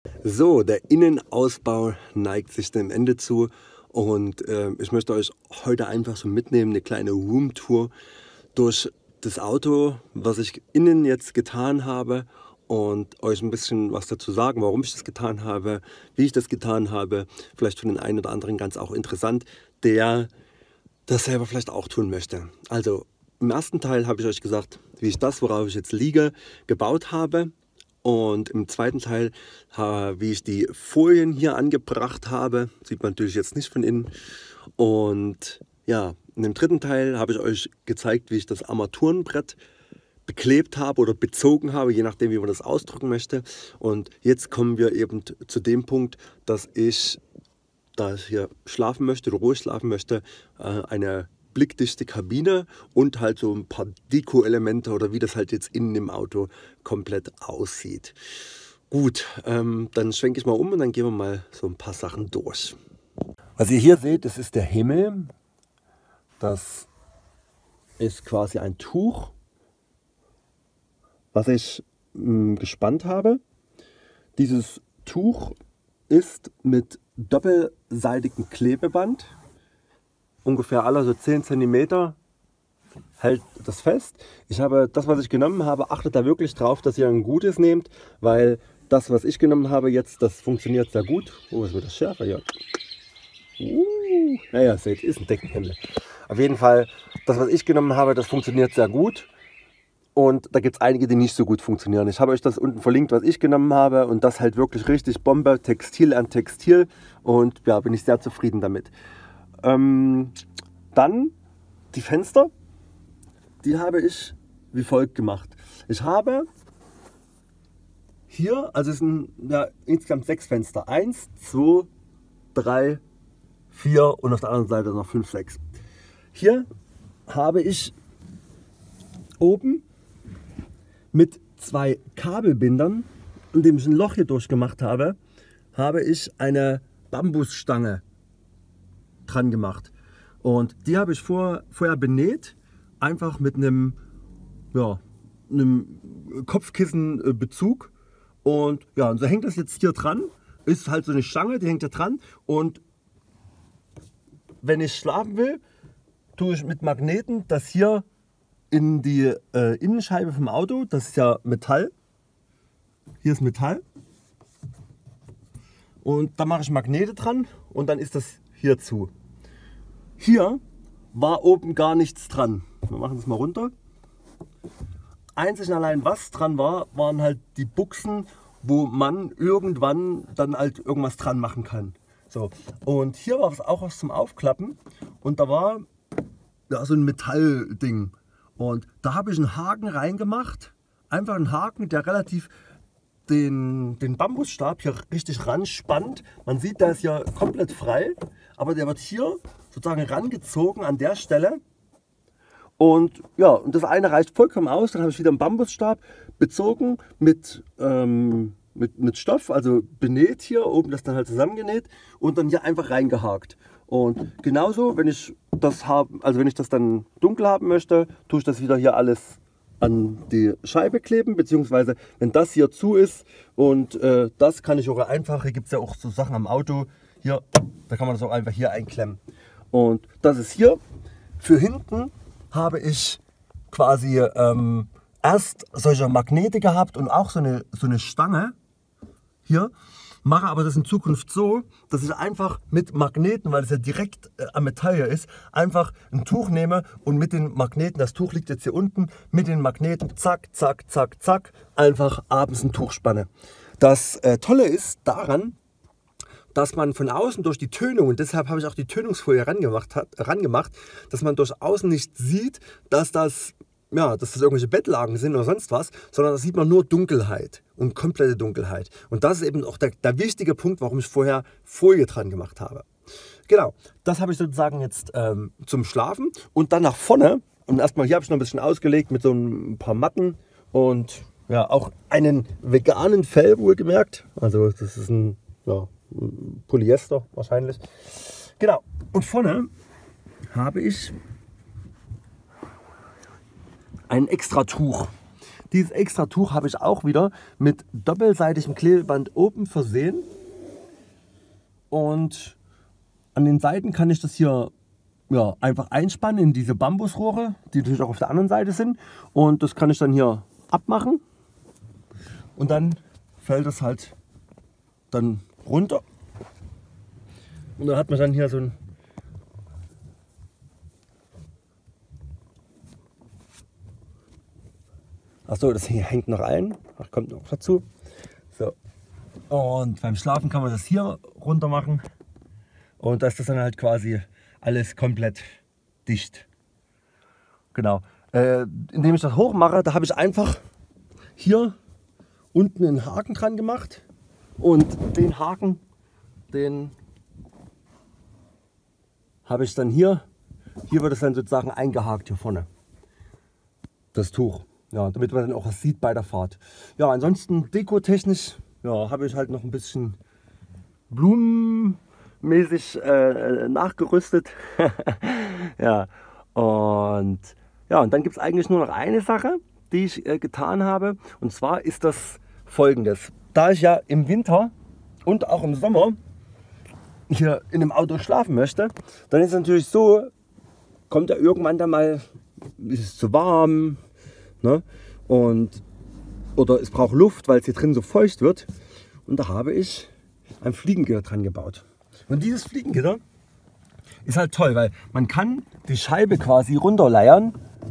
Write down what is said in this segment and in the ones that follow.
So, der Innenausbau neigt sich dem Ende zu und ich möchte euch heute einfach so mitnehmen, eine kleine Roomtour durch das Auto, was ich innen jetzt getan habe und euch ein bisschen was dazu sagen, warum ich das getan habe, wie ich das getan habe. Vielleicht für den einen oder anderen ganz auch interessant, der das selber vielleicht auch tun möchte. Also im ersten Teil habe ich euch gesagt, wie ich das, worauf ich jetzt liege, gebaut habe. Und im zweiten Teil, wie ich die Folien hier angebracht habe, sieht man natürlich jetzt nicht von innen. Und ja, in dem dritten Teil habe ich euch gezeigt, wie ich das Armaturenbrett beklebt habe oder bezogen habe, je nachdem, wie man das ausdrücken möchte. Und jetzt kommen wir eben zu dem Punkt, dass ich, da ich hier schlafen möchte oder ruhig schlafen möchte, eine blickdichte Kabine und halt so ein paar Deko-Elemente oder wie das halt jetzt innen im Auto komplett aussieht. Gut, dann schwenke ich mal um und dann gehen wir mal so ein paar Sachen durch. Was ihr hier seht, das ist der Himmel. Das ist quasi ein Tuch, was ich gespannt habe. Dieses Tuch ist mit doppelseitigem Klebeband, ungefähr alle so 10 cm hält das fest. Ich habe das, was ich genommen habe, achtet da wirklich drauf, dass ihr ein gutes nehmt, weil das, was ich genommen habe jetzt, das funktioniert sehr gut. Oh, was wird das schärfer hier? Naja, seht, ist ein Deckenhimmel. Auf jeden Fall, das, was ich genommen habe, das funktioniert sehr gut. Und da gibt es einige, die nicht so gut funktionieren. Ich habe euch das unten verlinkt, was ich genommen habe. Und das halt wirklich richtig Bombe, Textil an Textil. Und ja, bin ich sehr zufrieden damit. Dann die Fenster, die habe ich wie folgt gemacht. Ich habe hier, also es sind ja, insgesamt 6 Fenster. 1, 2, 3, 4 und auf der anderen Seite noch 5, 6. Hier habe ich oben mit 2 Kabelbindern, indem ich ein Loch hier durchgemacht habe, habe ich eine Bambusstange dran gemacht. Und die habe ich vorher benäht, einfach mit einem Kopfkissenbezug. Und ja, und so hängt das jetzt hier dran. Ist halt so eine Stange, die hängt da dran. Und wenn ich schlafen will, tue ich mit Magneten das hier in die Innenscheibe vom Auto. Das ist ja Metall. Hier ist Metall. Und da mache ich Magnete dran und dann ist das hier zu. Hier war oben gar nichts dran. Wir machen das mal runter. Einzig und allein was dran war, waren halt die Buchsen, wo man irgendwann dann halt irgendwas dran machen kann. So. Und hier war auch was zum Aufklappen und da war ja, so ein Metallding. Und da habe ich einen Haken reingemacht. Einfach einen Haken, der relativ den Bambusstab hier richtig ranspannt. Man sieht, der ist ja komplett frei, aber der wird hier sozusagen rangezogen an der Stelle. Und ja, und das eine reicht vollkommen aus. Dann habe ich wieder einen Bambusstab bezogen mit Stoff, also benäht hier, oben das dann halt zusammengenäht und dann hier einfach reingehakt. Und genauso, wenn ich das wenn ich das dann dunkel haben möchte, tue ich das wieder hier alles an die Scheibe kleben, beziehungsweise wenn das hier zu ist und das kann ich auch einfach, hier gibt es ja auch so Sachen am Auto, hier, da kann man das auch einfach hier einklemmen. Und das ist hier. Für hinten habe ich quasi erst solche Magnete gehabt und auch so eine Stange hier. Mache aber das in Zukunft so, dass ich einfach mit Magneten, weil es ja direkt am Metall hier ist, einfach ein Tuch nehme und mit den Magneten, das Tuch liegt jetzt hier unten, mit den Magneten zack, zack, zack, zack, einfach abends ein Tuch spanne. Das Tolle ist daran, dass man von außen durch die Tönung, und deshalb habe ich auch die Tönungsfolie rangemacht, dass man durch außen nicht sieht, dass das irgendwelche Bettlaken sind oder sonst was, sondern da sieht man nur Dunkelheit und komplette Dunkelheit. Und das ist eben auch der wichtige Punkt, warum ich vorher Folie dran gemacht habe. Genau, das habe ich sozusagen jetzt zum Schlafen und dann nach vorne. Und erstmal hier habe ich noch ein bisschen ausgelegt mit so ein paar Matten und ja, auch einen veganen Fell wohlgemerkt. Also das ist ein Polyester wahrscheinlich. Genau, und vorne habe ich ein extra Tuch. Dieses extra Tuch habe ich auch wieder mit doppelseitigem Klebeband oben versehen. Und an den Seiten kann ich das hier einfach einspannen in diese Bambusrohre, die natürlich auch auf der anderen Seite sind. Und das kann ich dann hier abmachen. Und dann fällt es halt dann runter. Und dann hat man dann hier so ein Achso, das hier hängt noch ein. Ach, kommt noch dazu. So. Und beim Schlafen kann man das hier runter machen. Und da ist das dann halt quasi alles komplett dicht. Genau. Indem ich das hoch mache, da habe ich einfach hier unten einen Haken dran gemacht. Und den Haken, den habe ich dann hier. Hier wird es dann sozusagen eingehakt hier vorne. Das Tuch. Ja, damit man dann auch was sieht bei der Fahrt. Ja, ansonsten dekotechnisch habe ich halt noch ein bisschen blumenmäßig nachgerüstet. und dann gibt es eigentlich nur noch eine Sache, die ich getan habe. Und zwar ist das folgendes. Da ich ja im Winter und auch im Sommer hier in dem Auto schlafen möchte, dann ist es natürlich so, kommt ja irgendwann dann mal, ist es zu warm, ne? Oder es braucht Luft, weil es hier drin so feucht wird. Und da habe ich ein Fliegengitter dran gebaut. Und dieses Fliegengitter ist halt toll, weil man kann die Scheibe quasi runterleiern.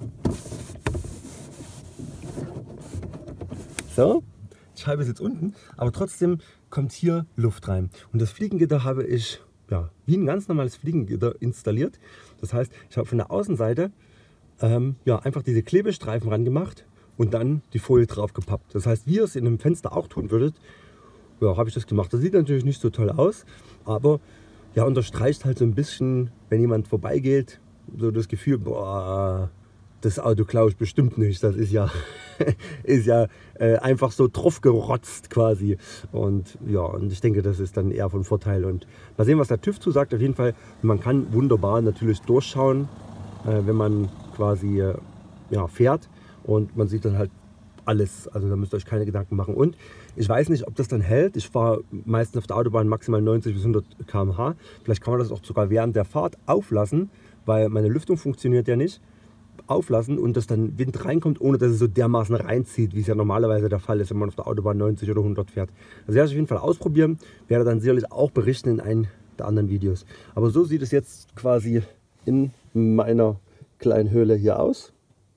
So, die Scheibe ist jetzt unten, aber trotzdem kommt hier Luft rein. Und das Fliegengitter habe ich wie ein ganz normales Fliegengitter installiert. Das heißt, ich habe von der Außenseite einfach diese Klebestreifen ran gemacht und dann die Folie drauf gepappt. Das heißt, wie ihr es in einem Fenster auch tun würdet, habe ich das gemacht. Das sieht natürlich nicht so toll aus, aber unterstreicht halt so ein bisschen, wenn jemand vorbeigeht, so das Gefühl, boah, das Auto klaue ich bestimmt nicht. Das ist ja, einfach so drauf gerotzt quasi. Und und ich denke, das ist dann eher von Vorteil. Und mal sehen, was der TÜV zu sagt. Auf jeden Fall, man kann wunderbar natürlich durchschauen, wenn man quasi fährt. Und man sieht dann halt alles. Also da müsst ihr euch keine Gedanken machen. Und ich weiß nicht, ob das dann hält. Ich fahre meistens auf der Autobahn maximal 90 bis 100 km/h. Vielleicht kann man das auch sogar während der Fahrt auflassen, weil meine Lüftung funktioniert ja nicht. Auflassen und dass dann Wind reinkommt, ohne dass es so dermaßen reinzieht, wie es ja normalerweise der Fall ist, wenn man auf der Autobahn 90 oder 100 fährt. Das werde ich auf jeden Fall ausprobieren, werde dann sicherlich auch berichten in einem der anderen Videos. Aber so sieht es jetzt quasi in meiner kleinen Höhle hier aus.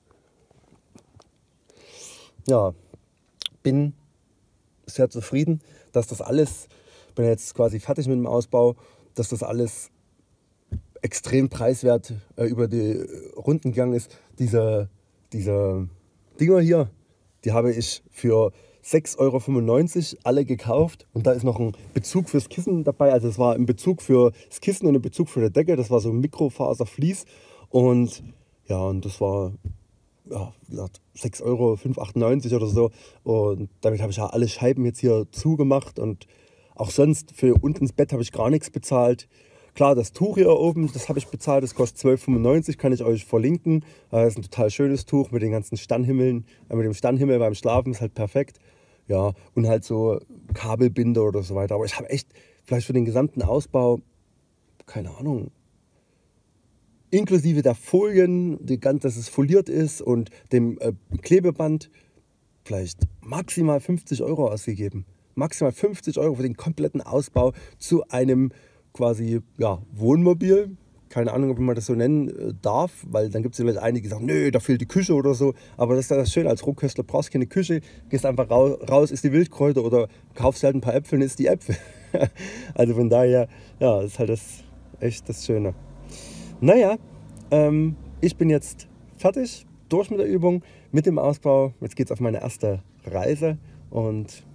Ja, bin sehr zufrieden, dass das alles, bin jetzt quasi fertig mit dem Ausbau, dass das alles extrem preiswert über die Runden gegangen ist. Diese Dinger hier, die habe ich für 6,95 € alle gekauft. Und da ist noch ein Bezug fürs Kissen dabei. Also es war ein Bezug für das Kissen und ein Bezug für die Decke. Das war so ein Mikrofaservlies. Und und das war, wie gesagt, 6,598 € oder so. Und damit habe ich ja alle Scheiben jetzt hier zugemacht. Und auch sonst für unten ins Bett habe ich gar nichts bezahlt. Klar, das Tuch hier oben, das habe ich bezahlt, das kostet 12,95 €, kann ich euch verlinken. Das ist ein total schönes Tuch mit den ganzen Sternhimmeln, mit dem Sternhimmel beim Schlafen, ist halt perfekt. Ja, und halt so Kabelbinder oder so weiter. Aber ich habe echt, vielleicht für den gesamten Ausbau, keine Ahnung, inklusive der Folien, dass es foliert ist und dem Klebeband, vielleicht maximal 50 € ausgegeben. Maximal 50 € für den kompletten Ausbau zu einem quasi Wohnmobil. Keine Ahnung, ob man das so nennen darf, weil dann gibt es vielleicht einige, die sagen, nö, da fehlt die Küche oder so. Aber das ist das Schöne, als Rohköstler brauchst du keine Küche, gehst einfach raus, isst die Wildkräuter oder kaufst halt ein paar Äpfel und isst die Äpfel. Also von daher, ist halt echt das Schöne. Naja, ich bin jetzt fertig, durch mit der Übung, mit dem Ausbau. Jetzt geht es auf meine erste Reise und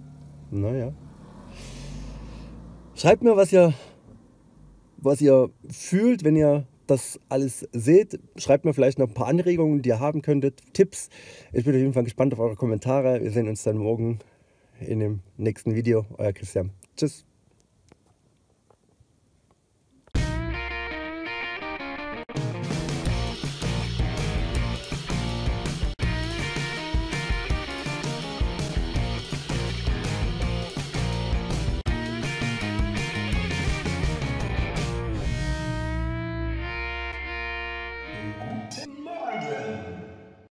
schreibt mir, was ihr fühlt, wenn ihr das alles seht. Schreibt mir vielleicht noch ein paar Anregungen, die ihr haben könntet, Tipps. Ich bin auf jeden Fall gespannt auf eure Kommentare. Wir sehen uns dann morgen in dem nächsten Video. Euer Christian. Tschüss. Guten Morgen!